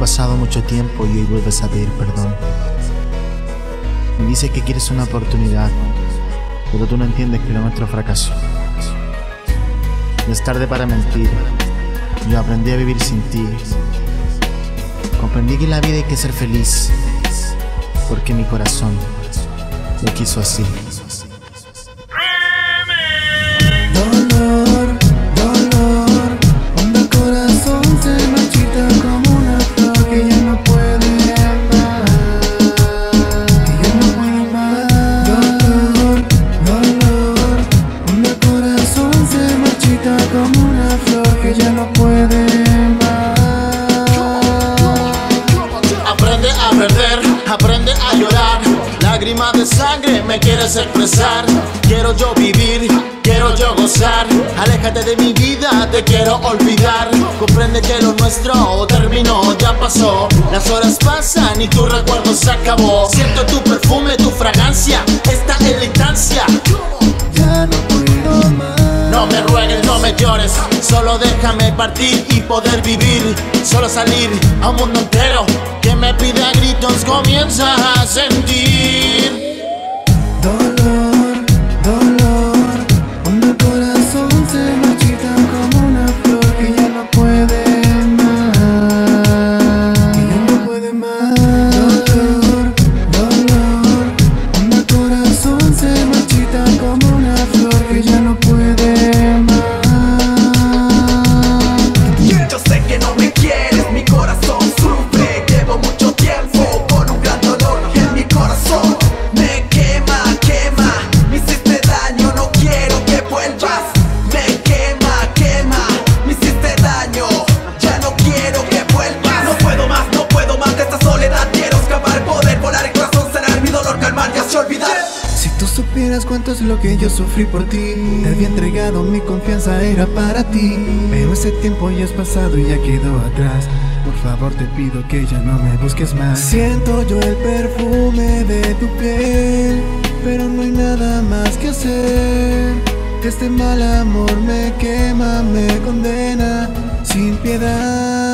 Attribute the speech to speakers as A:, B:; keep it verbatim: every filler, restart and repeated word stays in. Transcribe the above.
A: pasado mucho tiempo y hoy vuelves a pedir perdón. Me dices que quieres una oportunidad, pero tú no entiendes que lo nuestro fracasó. Y es tarde para mentir. Yo aprendí a vivir sin ti. Comprendí que en la vida hay que ser feliz, porque mi corazón lo quiso así.
B: Dolor, dolor, cuando el corazón se marchita como una flor que ya no puede más, que ya no puede más. Dolor, dolor, cuando el corazón se marchita como una flor que ya no puede más.
C: Aprende a perder, aprende a llorar. Lágrimas de sangre me quieres expresar. Quiero yo vivir, quiero yo gozar. Aléjate de mi vida, te quiero olvidar. Comprende que lo nuestro terminó, ya pasó. Las horas pasan y tu recuerdo se acabó. Siento tu perfume, tu fragancia, esta es la instancia.
B: Ya no puedo más.
C: No me ruegues, no me llores, solo déjame partir y poder vivir. Solo salir a un mundo entero que me pide a gritos, comienza a sentir.
B: Dolor, dolor, cuando el corazón se marchita como una flor que ya no puede más, que ya no puede más. Dolor, dolor, cuando el corazón se marchita como una flor que ya no puede más.
D: Yo sé que no me quieres, mi corazón sufre. Llevo mucho tiempo con un gran dolor en mi corazón. Me quema, quema, me hiciste daño, no quiero que vuelvas. Me quema, quema, me hiciste daño, ya no quiero que vuelvas. No puedo más, no puedo más de esta soledad. Quiero escapar, poder volar, el corazón sanar, mi dolor calmar y así olvidar.
B: Si tú supieras cuánto es lo que yo sufrí por ti, te había entregado mi confianza, era para ti. Pero ese tiempo ya es pasado y ya quedó atrás. Por favor te pido que ya no me busques más. Siento yo el perfume de tu piel, pero no hay nada más que hacer. Este mal amor me quema, me condena sin piedad.